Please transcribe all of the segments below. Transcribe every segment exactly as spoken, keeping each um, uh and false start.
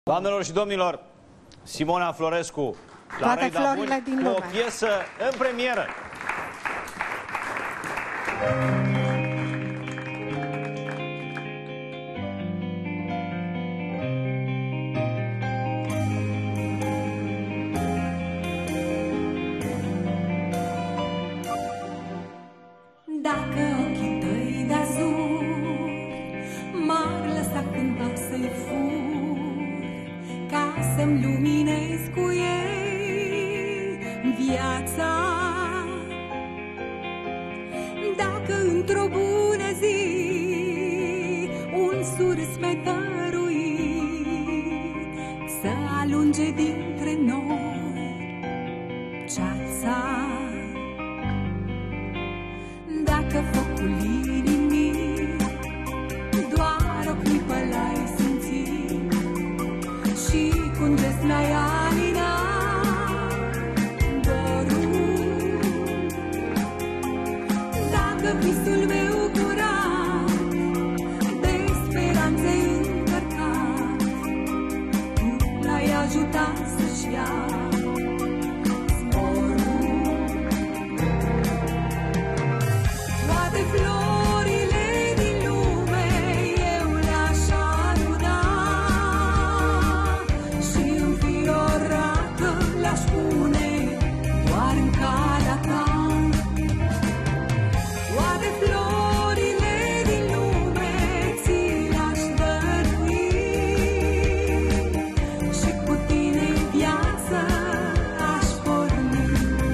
Doamnelor și domnilor, Simona Florescu la Toate Rei florile din cu o lume. piesă în premieră. Dacă ochii tăi de azur m-ar lăsa cândva să-i fur, ca să-mi luminez cu ei viața, dacă într-o bună zi un surs mi-ai dăruit să alunge dintre noi ceața, dacă focul inimii doar o clipă l-ai simțit și cu un gest mi-ai alinat dorul, dacă visul meu curat de speranțe încărcat tu l-ai ajutat să-și ia florile din lume eu le-aș aduna și înfiorată le-aș pune doar în calea ta. Toate florile din lume ți le-aș dărui și cu tine în viață aș porni.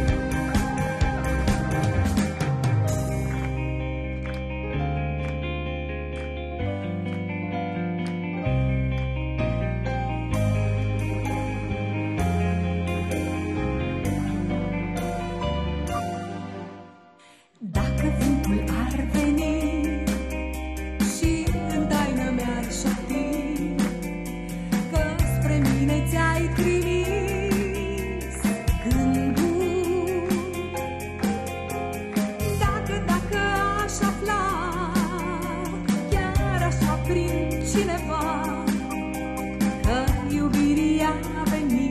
Dacă vântul ar veni și în taină mi-ar șopti că spre mine ți-ai trimis gândul, dacă, dacă aș afla chiar așa prin cineva că iubirii a venit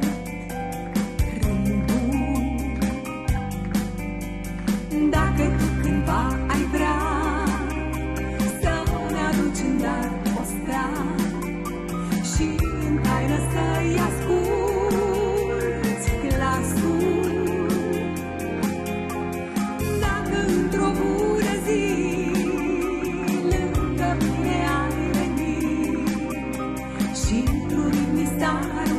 dacă tu cândva ai vrea să-mi aduci în dar o stea și în taină să-i asculți glasul, dacă într-o bună zi lângă mine ai venit și într-un ritm